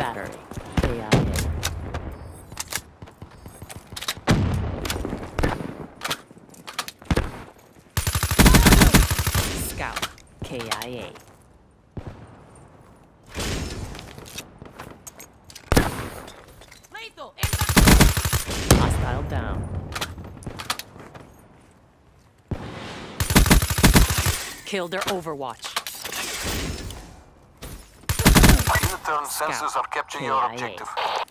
Battery. KIA. Scout. KIA. Lethal! Hostile down. Killed their Overwatch. Unitern sensors are capturing your KIA. objective.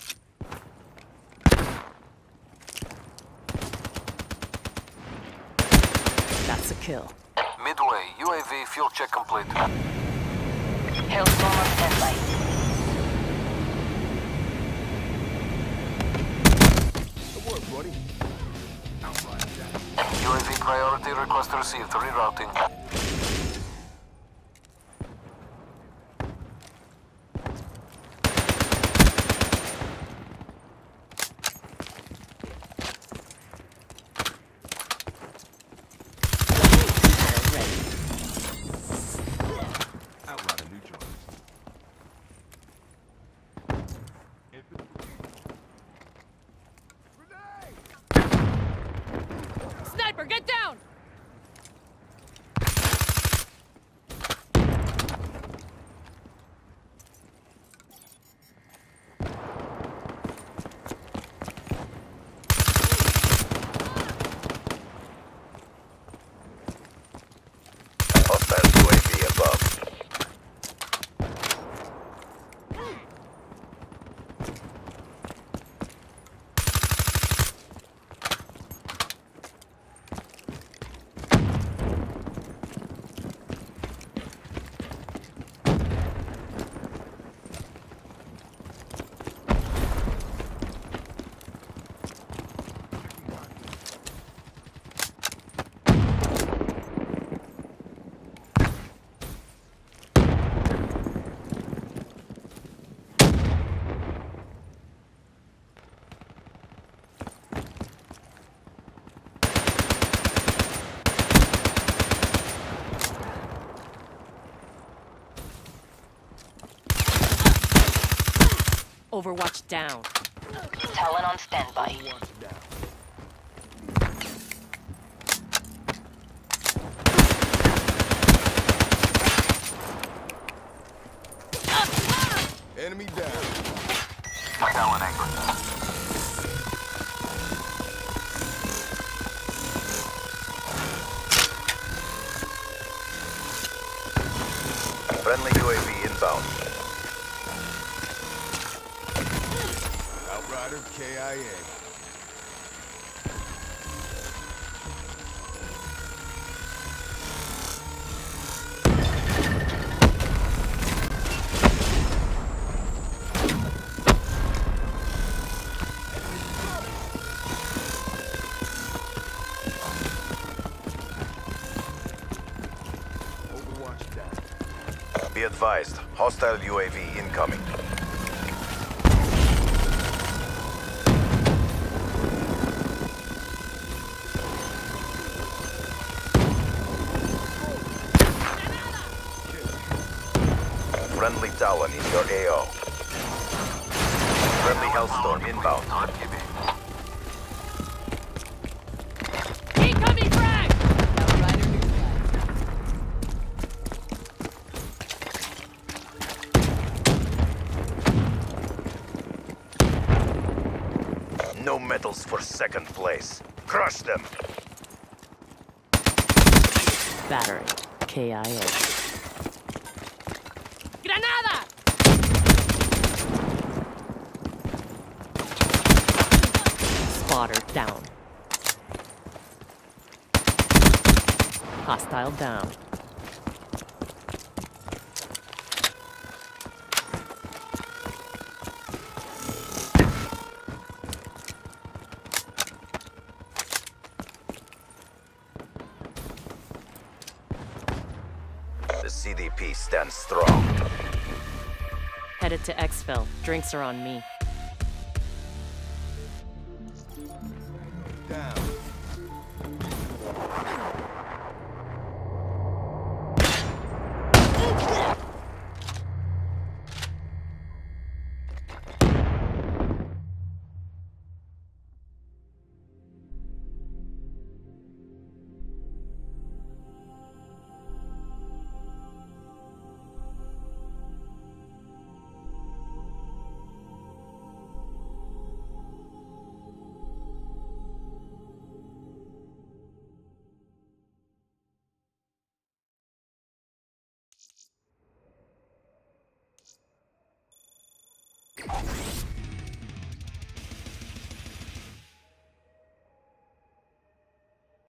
That's a kill. Midway, UAV fuel check complete. Hellstorm on standby. Good work, buddy. UAV priority request received. Rerouting. Outrider neutralized. Sniper, get down! Hostile UAV above. Overwatch down. Talon on standby. Enemy down. Talon anchored. Friendly UAV inbound. Outrider KIA. Overwatch down. Be advised, hostile UAV incoming. Friendly Talon in your AO. Friendly Hellstorm inbound. Incoming frag! Outrider neutralized. No medals for second place. Crush them. Battery. KIA. Granada! Spotter down. Hostile down. The CDP stands strong. Headed to exfil. Drinks are on me. Down.